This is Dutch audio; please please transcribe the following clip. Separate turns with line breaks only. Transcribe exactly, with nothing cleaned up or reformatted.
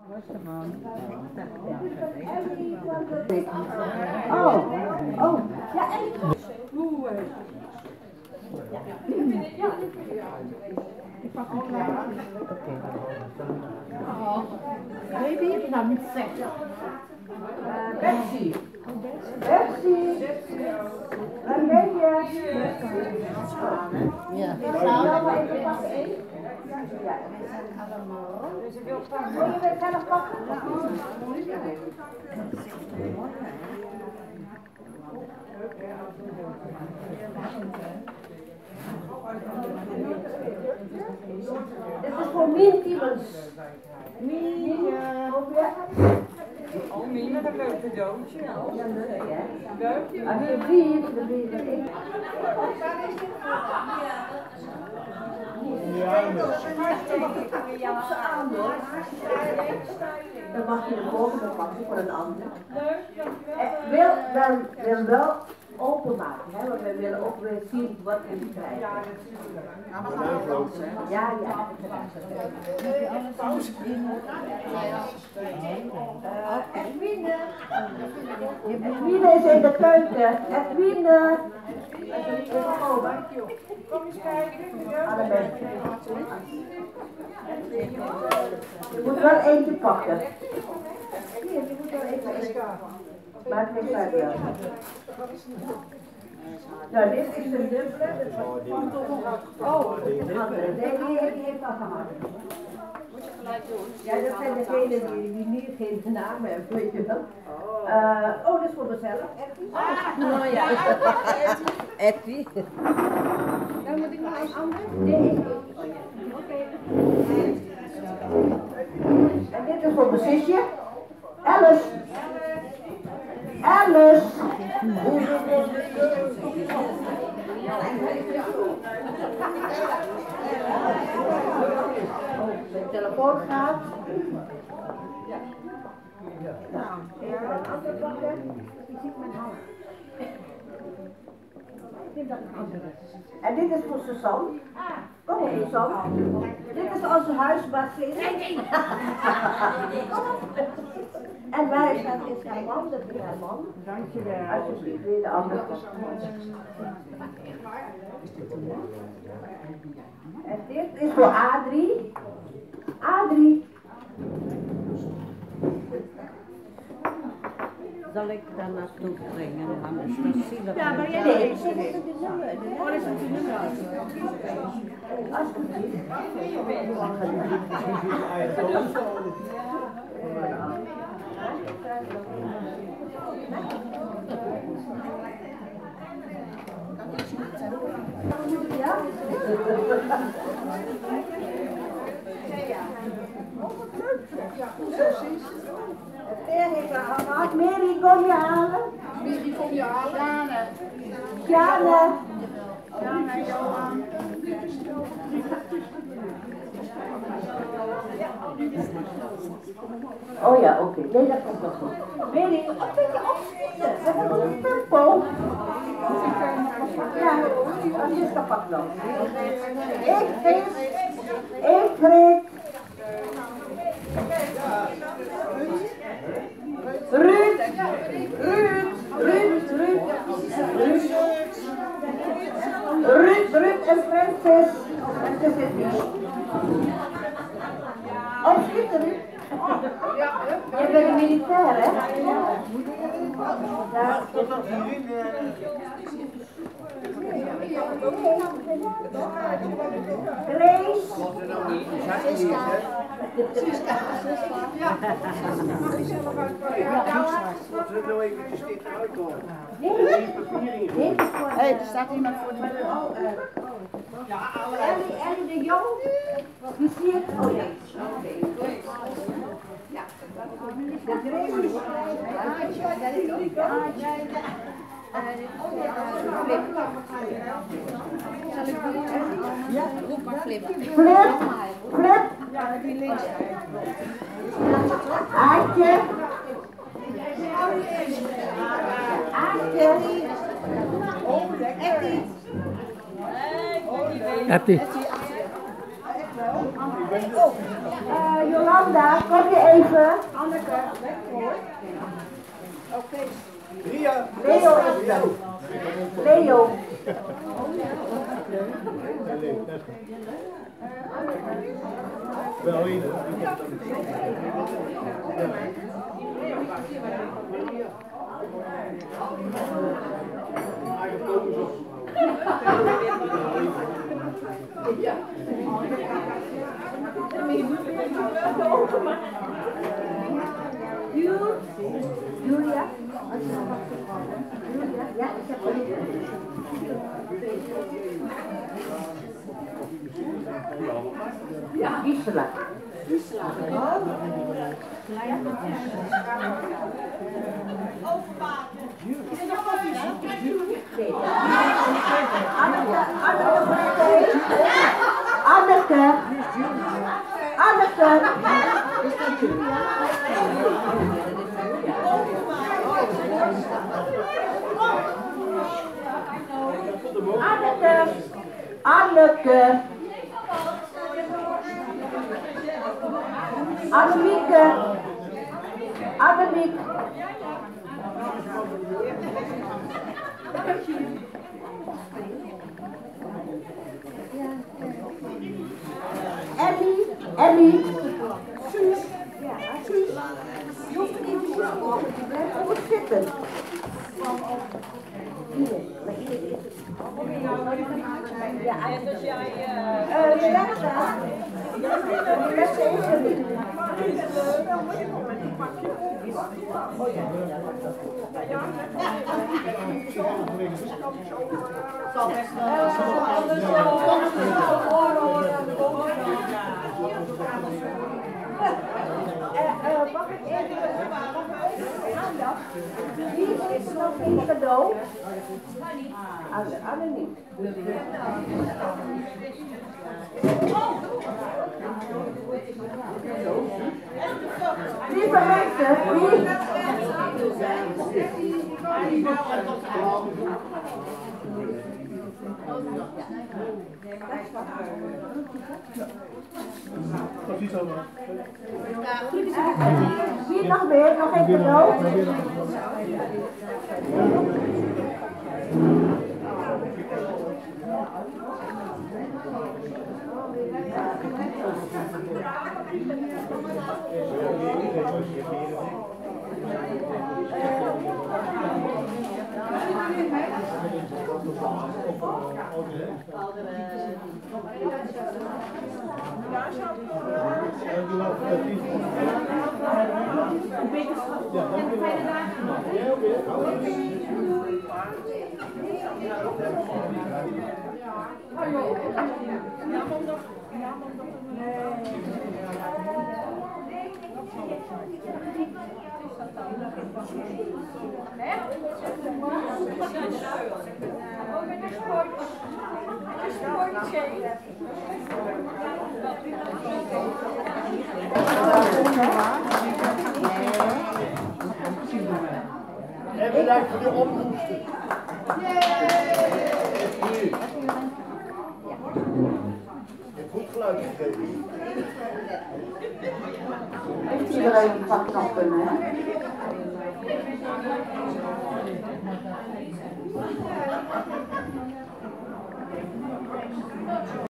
Oh, oh, ja, en
Oeh. Ja.
ik pak een klein. Oh, baby, nou niet zeggen. Uh, Betsy. Betsy. Waar ben je? Ja. Zal we even pakken één? Ja, we zijn allemaal. Wil je weer zelf pakken? Dit is voor Mien Tiemens. Mien,
Oh, Mien, dat een leuk cadeautje.
Ja, leuk hè?
Leuk.
Als je ziet, dan weet je dat ik. Dan mag je de volgende pakken voor een ander. Eh, wil, wel, wil wel openmaken, hè? Want we willen ook weer zien wat we krijgen. Ja,
maar we gaan dansen, hè?
Ja, ja.
Heb je alle pauze in?
Edwine. Edwine is in de keuken. Edwine.
Kom eens kijken.
Je moet wel eentje pakken. Hier, je moet wel eentje pakken. Maakt niks uit wel. Nou, dit is de dubbele. Oh, dit is een andere. Nee, die heeft al gehad. Ja, dat zijn degenen die, die niet geen naam hebben, weet je wel. Uh, oh, dat is voor mezelf. Etty? Ah, nou ja. Etty. Dan moet ik nog een ander? Nee. Oké. En dit is voor mijn zusje. Alice. Alice. Mijn telefoon gaat. Nou, even een ander pakken. Je ziet mijn hand. Ik vind dat een andere. En dit is voor Suzanne. Kom op, Suzanne. Dit is onze huisbasis. Nee, nee. En wij staan in zijn man, dat is haar man.
Dankjewel.
Alsjeblieft, weer de andere. En dit is voor Adrie. Adrie.
Zal ik daar naartoe brengen? Anders dan zielig.
Ja, maar jij nee, ik zeg dat het de nummer. Wat is het de nummer? Alsjeblieft. Ja? Het peer heeft haar gehad. Mary, kom je halen?
Mary, kom je halen?
Sjane.
Sjane, Johan.
Oh ja, oké. Okay. Nee, dat komt nog goed. Mary, een beetje opschieten. We hebben een tempo. Ja, dat is kapot nog. Ik geef. Ik geef. Ruud, Ruud, Ruud, Ruud, Ruud, Ruud, Ruud en Francis. Francis is niet. Opschieten, Ruud. Je bent een militair, hè? Ja. Grace.
Ciska. Ciska. Ja. Mag je zelf uitpakken?
Laten we nou even dit eruit komen.
Nee,
hé, er staat iemand voor de deur.
Ja, Ellie, Ellie de Jong. Die zie ik. Oh nee. Oké. Ja. De Grace.
Zal ik doen? Ja, roep maar Flip.
Flip, Flip.
Ja, die links.
Aartje. Aartje. Etty. Uh, Jolanda, kom je even.
Anneke, weg hoor. Oké.
Ria.
Leo is er. Leo.
Wel in.
Julia? Julia? Ja, ik heb het. Ja, Gisela. Gisela. Anneke, Anneke, Anneke, is dat Julia? Anneke, Anneke, Annemieke, Annemiek. Ellie, Ellie. Suus. Suus. Je hoeft er niet te zitten. Je blijft gewoon zitten. Ja, en dus jij... Uh, Alexa. Alexa is er niet. Oh ja. Zal best wel. Mag ik even aandacht? Wie is nog geen cadeau? Anne, Anne niet. Lieve mensen, wie? Wie nog meer? Nog een cadeau?
En bedankt voor de ophoesten. Je hebt goed geluid gegeven.
Heeft iedereen die vak nog kunnen, hè?